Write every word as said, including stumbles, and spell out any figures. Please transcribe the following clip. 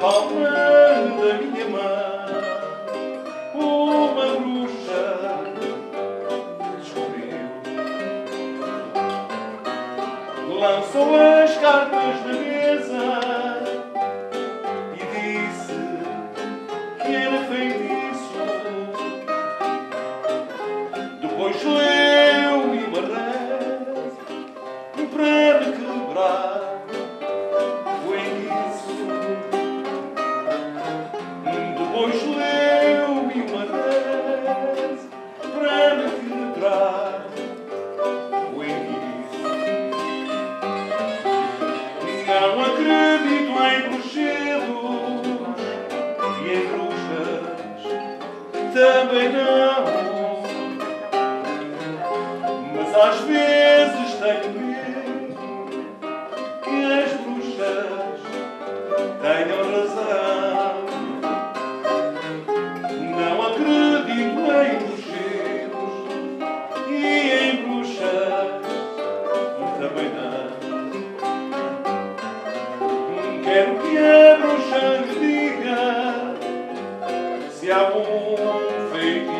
palma da minha mão, uma bruxa descobriu. Lançou as cartas na mesa e disse que era feitiço. Depois leu-me uma reza para me quebrar o enguiço. Depois leu-me uma reza para me quebrar o enguiço. Não acredito em bruxedos e em bruxas também não, mas às vezes tenho medo que as bruxas tenham razão. Não acredito em bruxedos e em bruxas também não. Quero que a bruxa me diga se há um feitiço